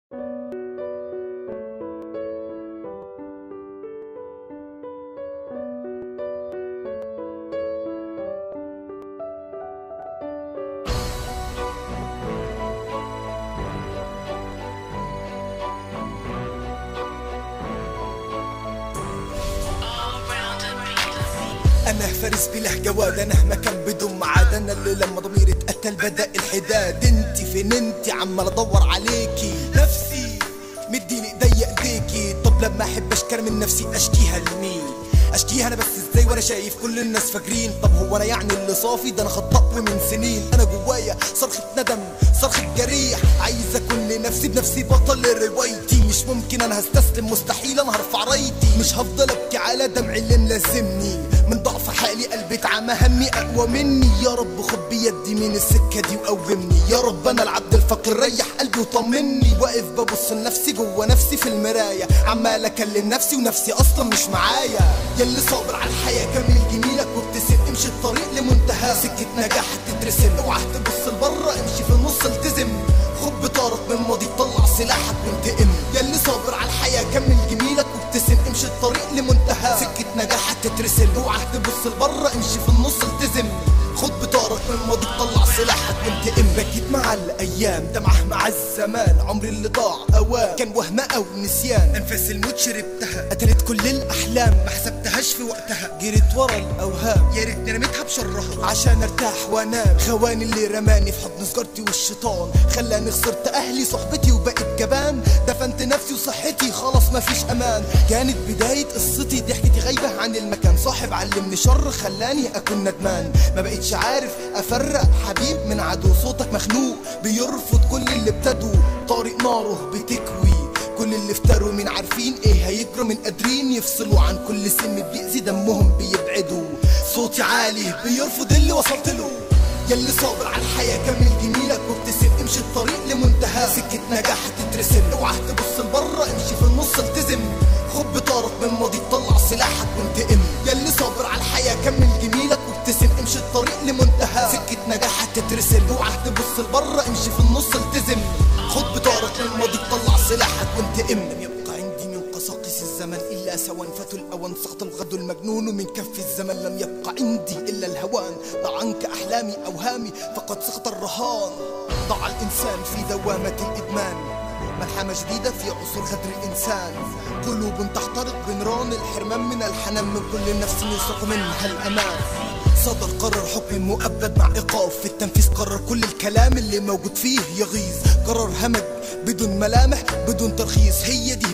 انا فارس بله جواد، انا مكان بدون معاد، انا اللي لما ضميري اتقتل بدا الحداد. انتي فين انتي؟ عمال ادور عليكي، نفسي مديني ايديا ايديكي. طب لما احب اشكر من نفسي اشكيها لمين؟ اشكيها انا بس ازاي وانا شايف كل الناس فاكرين؟ طب هو انا يعني اللي صافي؟ ده انا خطأت من سنين. انا جوايا صرخة ندم، صرخة جريح، عايز اكون لنفسي بنفسي بطل روايتي. مش ممكن انا هستسلم، مستحيل انا هرفع رايتي. مش هفضل ابكي على دمعي اللي ملازمني، من ضعف حالي قلبي اتعمى، همي اقوى مني. يا رب خد بيدي من السكه دي وقومني، يا رب انا العبد الفقير ريح قلبي وطمني. واقف ببص لنفسي جوا نفسي في المرايه، عمال اكلم نفسي ونفسي اصلا مش معايا. ياللي صابر على الحياه كمل جميلك وابتسم، امشي الطريق لمنتهى، سكه نجاح تترسم. اوعى تبص لبره، امشي في النص التزم، خد بطارك من ماضي طلع سلاحك وانتقم. ياللي صابر على الحياه كمل جميلك وابتسم، امشي الطريق لمنتهى، سكه نجاح تترسم. اوعى تبص لبره، امشي في النص التزم، خد بطارك من ماضي طلع سلاحك وانتقم. بكيت مع الايام دمعه مع الزمان، عمري اللي ضاع اوام كان وهم او نسيان. انفاس الموت شربتها، قتلت كل الاحلام ما حسبتهاش في وقتها. جريت ورا الاوهام، يا ريتني رميتها بشرها عشان ارتاح وانام. خواني اللي رماني في حضن سجارتي والشيطان، خلاني خسرت اهلي صحبتي وبقيت جبان. دفنت نفسي وصحتي خلاص مفيش امان. كانت بدايه قصتي ضحكتي غايبه عن المكان، صاحب علمني شر خلاني اكون ندمان. ما بقيتش عارف افرق حبيب من عدو، صوتك مخنوق بيرفض كل اللي ابتدوا. طارق ناره بتكوي كل اللي افتروا، من عارفين ايه هيجروا، من قادرين يفصلوا عن كل سم بيأذي دمهم بيبعدوا. صوتي عالي بيرفض اللي وصلت له، ياللي صابر على الحياه كمل جميلك وابتسم، امشي الطريق لمنتهى، سكه نجاح تترسم. اوعى تبص لبره، امشي في النص التزم، خد بطارك من ماضي طلع سلاحك وانتقم. ياللي صابر على الحياه كمل جميلك وابتسم، امشي الطريق لمنتهى، سكه نجاح تترسم. اوعى تبص لبره، امشي في النص التزم، خد بطارك من ماضي طلع سلاحك وانتقم. لم يبقى عندي من قصاقص الزمن الا سوى فتى الاوان، سقط الغد المجنون من كف الزمن. لم يبقى عندي الا الهوان، ضاع عنك احلامي اوهامي فقد سقط الرهان. ضاع الانسان في دوامه الادمان، ملحمة جديدة في عصور غدر الإنسان. قلوب تحترق بنيران الحرمان من الحنان، من كل نفس يسرق منها الأمان. صدر قرر حكم مؤبد مع إيقاف، في التنفيذ قرر كل الكلام اللي موجود فيه يغيظ. قرر همج بدون ملامح بدون ترخيص، هي دي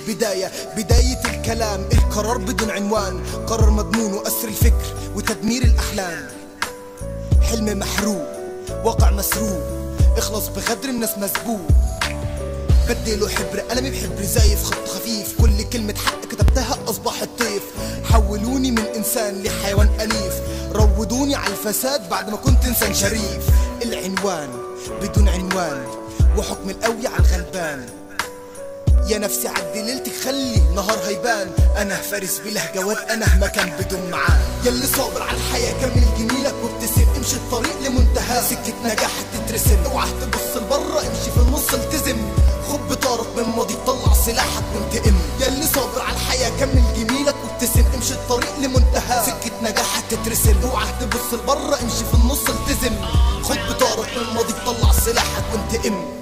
بداية الكلام. القرار بدون عنوان، قرر مضمون وأسر الفكر وتدمير الأحلام. حلم محروق، واقع مسروق، اخلص بغدر الناس مسبوق. بدلوا حبر قلمي بحبر زايف، خط خفيف كل كلمة حق كتبتها أصبحت طيف. حولوني من إنسان لحيوان أليف، روضوني على الفساد بعد ما كنت إنسان شريف. العنوان بدون عنوان، وحكم القوي على الغلبان. يا نفسي عدي ليلتك خلي نهار هيبان. انا فارس بله جواد، انا مكان بدون معاه. ياللي صابر على الحياه كمل جميلك وابتسم، امشي الطريق لمنتهى، سكه نجاح تترسم. اوعى تبص لبره، امشي في النص التزم، خد بطارك من ماضي طلع سلاحك وانتقم. ياللي صابر على الحياه كمل جميلك وابتسم، امشي الطريق لمنتهى، سكه نجاح تترسم. اوعى تبص لبره، امشي في النص التزم، خد بطارك من ماضي طلع سلاحك وانتقم.